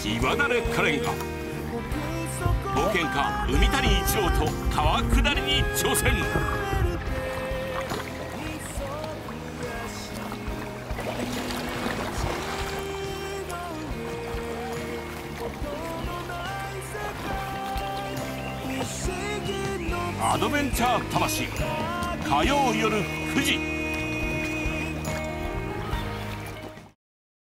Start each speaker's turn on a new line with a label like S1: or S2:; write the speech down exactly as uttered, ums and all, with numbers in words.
S1: 岩垂れカレンが冒険家海谷一郎と川下りに挑戦。アドベンチャー魂火曜夜くじ。